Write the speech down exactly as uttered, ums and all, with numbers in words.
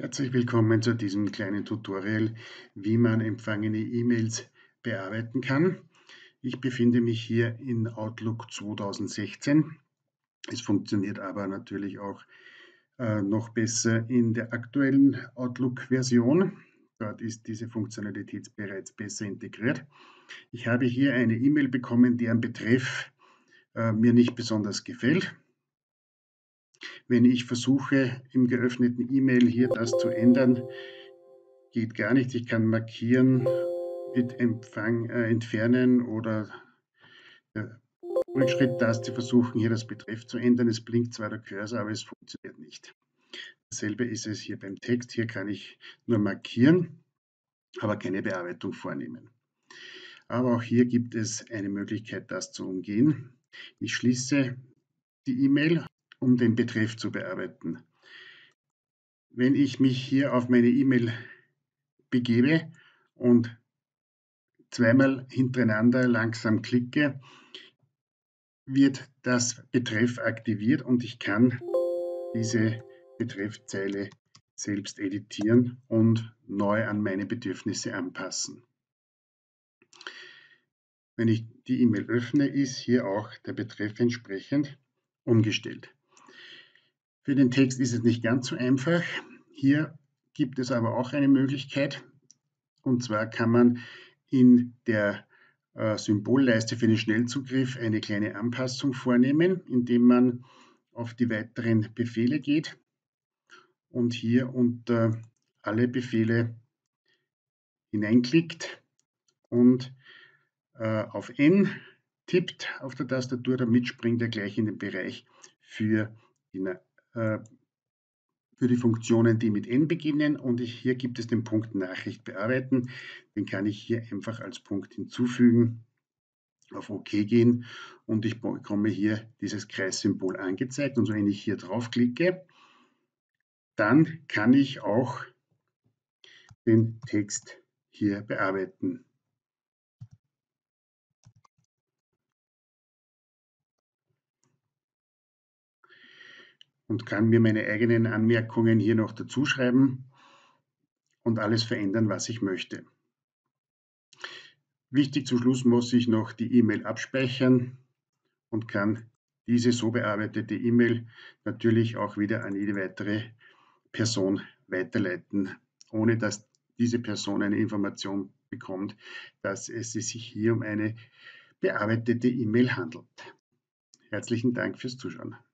Herzlich willkommen zu diesem kleinen Tutorial, wie man empfangene E-Mails bearbeiten kann. Ich befinde mich hier in Outlook zweitausendsechzehn. Es funktioniert aber natürlich auch äh, noch besser in der aktuellen Outlook-Version. Dort ist diese Funktionalität bereits besser integriert. Ich habe hier eine E-Mail bekommen, deren Betreff äh, mir nicht besonders gefällt. Wenn ich versuche, im geöffneten E-Mail hier das zu ändern, geht gar nicht. Ich kann markieren mit Empfang äh, entfernen oder der Rückschritttaste versuchen, hier das Betreff zu ändern. Es blinkt zwar der Cursor, aber es funktioniert nicht. Dasselbe ist es hier beim Text. Hier kann ich nur markieren, aber keine Bearbeitung vornehmen. Aber auch hier gibt es eine Möglichkeit, das zu umgehen. Ich schließe die E-Mail, um den Betreff zu bearbeiten. Wenn ich mich hier auf meine E-Mail begebe und zweimal hintereinander langsam klicke, wird das Betreff aktiviert und ich kann diese Betreffzeile selbst editieren und neu an meine Bedürfnisse anpassen. Wenn ich die E-Mail öffne, ist hier auch der Betreff entsprechend umgestellt. Für den Text ist es nicht ganz so einfach. Hier gibt es aber auch eine Möglichkeit, und zwar kann man in der äh, Symbolleiste für den Schnellzugriff eine kleine Anpassung vornehmen, indem man auf die weiteren Befehle geht und hier unter alle Befehle hineinklickt und äh, auf N tippt auf der Tastatur, damit springt er gleich in den Bereich für die, äh, für die Funktionen, die mit N beginnen, und ich, hier gibt es den Punkt Nachricht bearbeiten. Den kann ich hier einfach als Punkt hinzufügen, auf OK gehen und ich bekomme hier dieses Kreissymbol angezeigt, und wenn ich hier draufklicke, dann kann ich auch den Text hier bearbeiten. Und kann mir meine eigenen Anmerkungen hier noch dazu schreiben und alles verändern, was ich möchte. Wichtig, zum Schluss muss ich noch die E-Mail abspeichern und kann diese so bearbeitete E-Mail natürlich auch wieder an jede weitere Person weiterleiten, ohne dass diese Person eine Information bekommt, dass es sich hier um eine bearbeitete E-Mail handelt. Herzlichen Dank fürs Zuschauen.